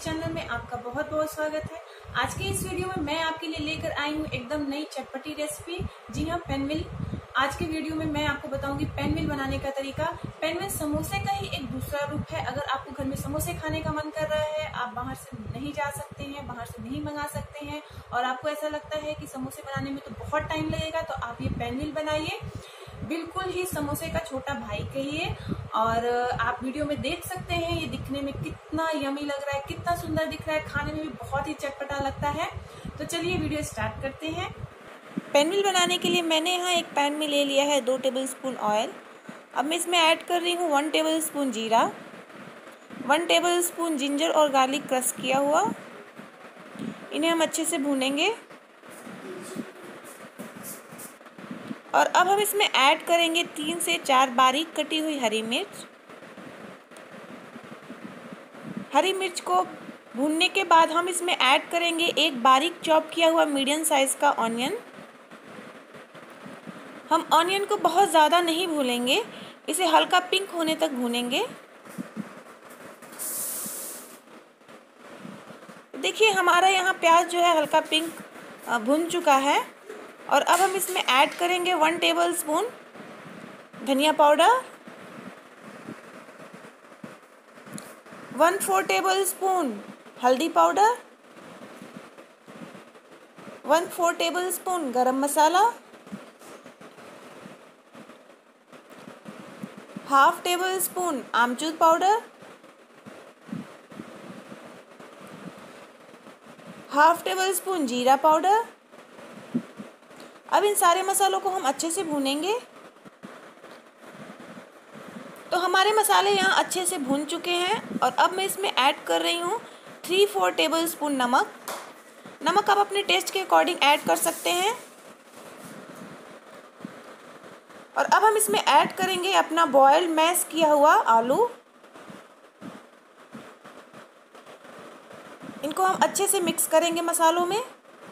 Channel में आपका बहुत बहुत स्वागत है। आज के इस वीडियो में मैं आपके लिए लेकर आई हूँ एकदम नई चटपटी रेसिपी। जी हाँ, पेनविल। आज के वीडियो में मैं आपको बताऊंगी पेनविल बनाने का तरीका। पेनविल समोसे का ही एक दूसरा रूप है। अगर आपको घर में समोसे खाने का मन कर रहा है, आप बाहर से नहीं जा सकते हैं, बाहर से नहीं मंगा सकते हैं और आपको ऐसा लगता है कि समोसे बनाने में तो बहुत टाइम लगेगा, तो आप ये पेनविल बनाइए। बिल्कुल ही समोसे का छोटा भाई कहिए। और आप वीडियो में देख सकते हैं ये दिखने में कितना यमी लग रहा है, कितना सुंदर दिख रहा है, खाने में भी बहुत ही चटपटा लगता है। तो चलिए वीडियो स्टार्ट करते हैं। पेनविल बनाने के लिए मैंने यहाँ एक पैन में ले लिया है 2 टेबलस्पून ऑयल। अब मैं इसमें ऐड कर रही हूँ 1 टेबलस्पून जीरा, 1 टेबलस्पून जिंजर और गार्लिक क्रश किया हुआ। इन्हें हम अच्छे से भूनेंगे। और अब हम इसमें ऐड करेंगे 3 से 4 बारीक कटी हुई हरी मिर्च। हरी मिर्च को भूनने के बाद हम इसमें ऐड करेंगे एक बारीक चॉप किया हुआ मीडियम साइज का ऑनियन। हम ऑनियन को बहुत ज़्यादा नहीं भूनेंगे, इसे हल्का पिंक होने तक भूनेंगे। देखिए हमारा यहाँ प्याज जो है हल्का पिंक भुन चुका है। और अब हम इसमें ऐड करेंगे 1 टेबलस्पून धनिया पाउडर, 1/4 टेबलस्पून हल्दी powder, 1/4 tablespoon garam masala, 1/2 tablespoon आमचूर पाउडर, 1/2 टेबलस्पून जीरा पाउडर। अब इन सारे मसालों को हम अच्छे से भूनेंगे। तो हमारे मसाले यहाँ अच्छे से भून चुके हैं। और अब मैं इसमें ऐड कर रही हूँ 3/4 टेबलस्पून नमक। नमक आप अपने टेस्ट के अकॉर्डिंग ऐड कर सकते हैं। और अब हम इसमें ऐड करेंगे अपना बॉयल मैश किया हुआ आलू। इनको हम अच्छे से मिक्स करेंगे मसालों में।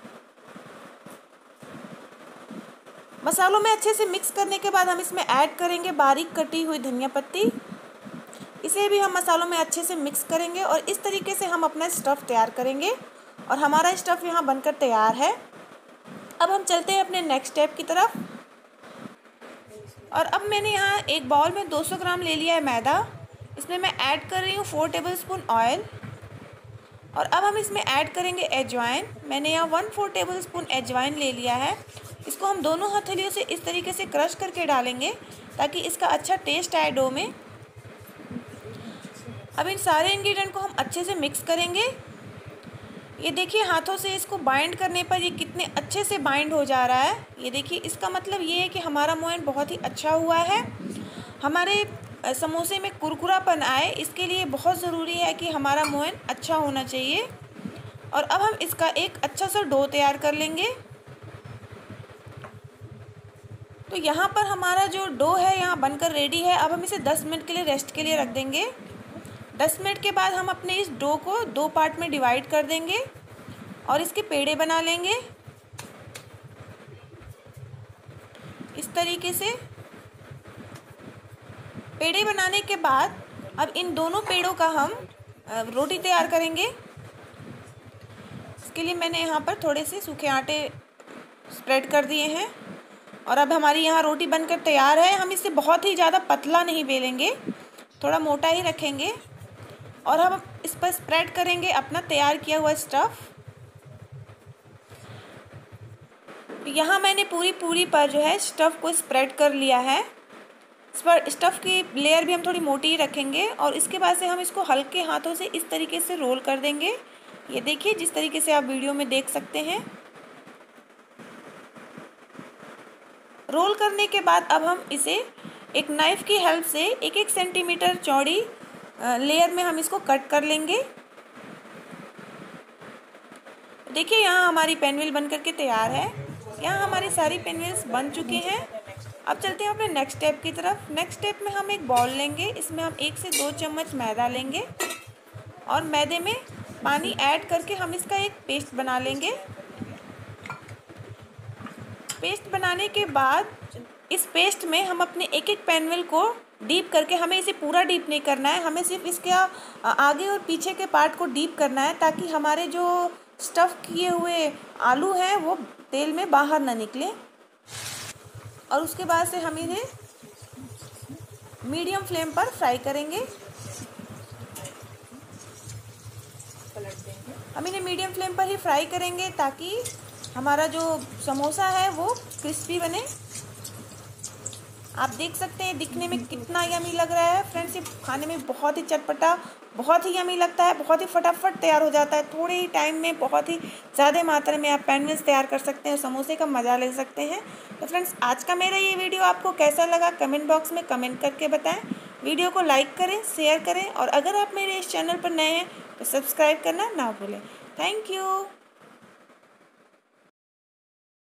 मसालों में अच्छे से मिक्स करने के बाद हम इसमें ऐड करेंगे बारीक कटी हुई धनिया पत्ती। इसे भी हम मसालों में अच्छे से मिक्स करेंगे और इस तरीके से हम अपना स्टफ़ तैयार करेंगे। और हमारा स्टफ़ यहाँ बनकर तैयार है। अब हम चलते हैं अपने नेक्स्ट स्टेप की तरफ। और अब मैंने यहाँ एक बाउल में 200 ग्राम ले लिया है मैदा। इसमें मैं ऐड कर रही हूँ 4 टेबलस्पून ऑयल। और अब हम इसमें ऐड करेंगे अजवाइन। मैंने यहाँ 1/4 टेबलस्पून अजवाइन ले लिया है। इसको हम दोनों हथेलियों से इस तरीके से क्रश करके डालेंगे ताकि इसका अच्छा टेस्ट आए डो में। अब इन सारे इंग्रेडिएंट को हम अच्छे से मिक्स करेंगे। ये देखिए हाथों से इसको बाइंड करने पर ये कितने अच्छे से बाइंड हो जा रहा है। ये देखिए, इसका मतलब ये है कि हमारा मोयन बहुत ही अच्छा हुआ है। हमारे समोसे में कुरकुरापन आए, इसके लिए बहुत ज़रूरी है कि हमारा मोयन अच्छा होना चाहिए। और अब हम इसका एक अच्छा सा डो तैयार कर लेंगे। तो यहाँ पर हमारा जो डो है यहाँ बनकर रेडी है। अब हम इसे 10 मिनट के लिए रेस्ट के लिए रख देंगे। 10 मिनट के बाद हम अपने इस डो को 2 पार्ट में डिवाइड कर देंगे और इसके पेड़े बना लेंगे इस तरीके से। पेड़े बनाने के बाद अब इन दोनों पेड़ों का हम रोटी तैयार करेंगे। इसके लिए मैंने यहाँ पर थोड़े से सूखे आटे स्प्रेड कर दिए हैं। और अब हमारी यहाँ रोटी बनकर तैयार है। हम इसे बहुत ही ज़्यादा पतला नहीं बेलेंगे, थोड़ा मोटा ही रखेंगे। और हम इस पर स्प्रेड करेंगे अपना तैयार किया हुआ स्टफ़। यहाँ मैंने पूरी पर जो है स्टफ़ को स्प्रेड कर लिया है। स्टफ़ की लेयर भी हम थोड़ी मोटी ही रखेंगे। और इसके बाद से हम इसको हल्के हाथों से इस तरीके से रोल कर देंगे। ये देखिए जिस तरीके से आप वीडियो में देख सकते हैं। रोल करने के बाद अब हम इसे एक नाइफ़ की हेल्प से 1-1 सेंटीमीटर चौड़ी लेयर में हम इसको कट कर लेंगे। देखिए यहाँ हमारी पेनविल बनकर के तैयार है। यहाँ हमारी सारी पेनविल्स बन चुकी हैं। अब चलते हैं अपने नेक्स्ट स्टेप की तरफ। नेक्स्ट स्टेप में हम एक बाउल लेंगे। इसमें हम 1 से 2 चम्मच मैदा लेंगे और मैदे में पानी ऐड करके हम इसका एक पेस्ट बना लेंगे। पेस्ट बनाने के बाद इस पेस्ट में हम अपने एक-एक पेनविल को डीप करके, हमें इसे पूरा डीप नहीं करना है, हमें सिर्फ इसके आगे और पीछे के पार्ट को डीप करना है ताकि हमारे जो स्टफ़ किए हुए आलू हैं वो तेल में बाहर ना निकले। और उसके बाद से हम इन्हें मीडियम फ्लेम पर फ्राई करेंगे। हम इन्हें मीडियम फ्लेम पर ही फ्राई करेंगे ताकि हमारा जो समोसा है वो क्रिस्पी बने। आप देख सकते हैं दिखने में कितना यमी लग रहा है फ्रेंड्स। ये खाने में बहुत ही चटपटा, बहुत ही यमी लगता है, बहुत ही फटाफट तैयार हो जाता है। थोड़े ही टाइम में बहुत ही ज़्यादा मात्रा में आप पेनविल्स तैयार कर सकते हैं, समोसे का मज़ा ले सकते हैं। तो फ्रेंड्स, आज का मेरा ये वीडियो आपको कैसा लगा कमेंट बॉक्स में कमेंट करके बताएं। वीडियो को लाइक करें, शेयर करें और अगर आप मेरे इस चैनल पर नए हैं तो सब्सक्राइब करना ना भूलें। Thank you.